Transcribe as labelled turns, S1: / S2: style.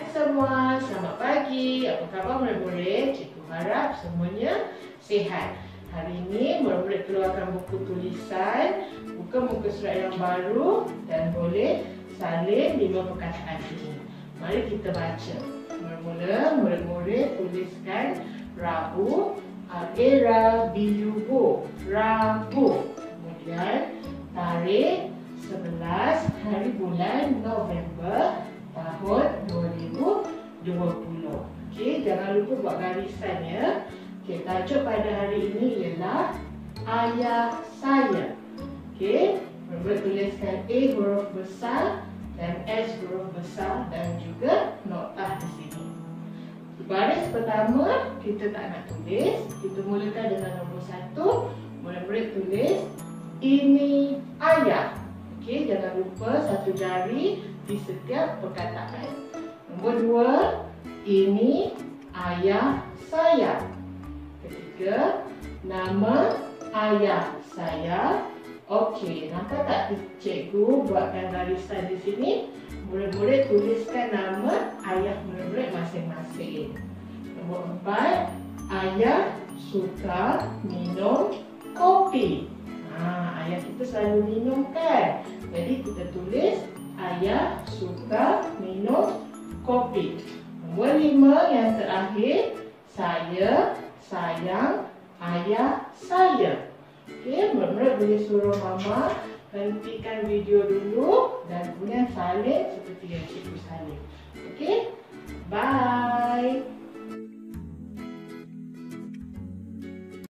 S1: semua, selamat pagi. Apa khabar murid-murid? Cikgu harap semuanya sihat. Hari ini murid-murid keluarkan buku tulisan, buka muka surat yang baru dan boleh salin 5 perkataan ini. Mari kita baca. Mula-mula murid-murid tuliskan Rabu, Rabu, Rabu. Kemudian tarikh 11 hari bulan November tahun 2020. Okey, jangan lupa buat garisan ya. Okey, tajuk pada hari ini ialah ayah saya. Okey, murid tuliskan A huruf besar dan S huruf besar dan juga notah di sini. Baris pertama kita tak nak tulis, kita mulakan dengan nombor 1. Murid-murid tulis ini ayah. Okey, jangan lupa satu jari di setiap perkataan. Nombor 2, ini ayah saya. Ketiga, nama ayah saya. Okey, nampak tak cikgu buatkan garisan di sini? Murid-murid tuliskan nama ayah murid-murid masing-masing. Nombor 4, ayah suka minum kopi. Ayah kita selalu minum kan? Jadi kita tulis ayah suka minum kopi. Nombor 5 yang terakhir, saya sayang ayah saya. Okey, murid-murid boleh suruh mama hentikan video dulu dan kemudian salin seperti yang cikgu salin. Okey, bye.